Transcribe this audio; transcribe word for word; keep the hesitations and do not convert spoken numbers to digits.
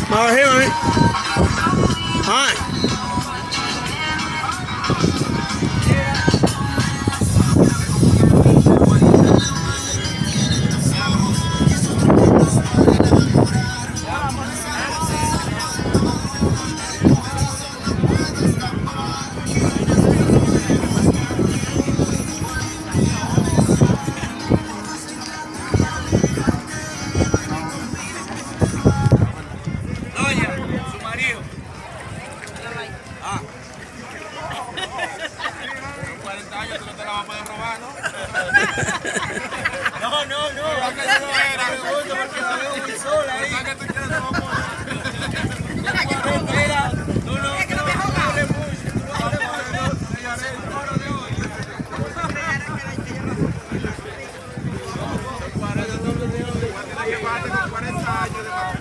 Más bajé, mami. Ay. Ah. Con cuarenta años tú no te la vas a poder robar, ¿no? No, no, no. Pero que yo no era. Me gusta porque la veo muy sola ahí. ¿Sabes que tú quieres tomar por? Mira, tú no, Es que no me no jodas. hables mucho, tú no hables mucho. Señores, el oro de hoy. cuarenta años de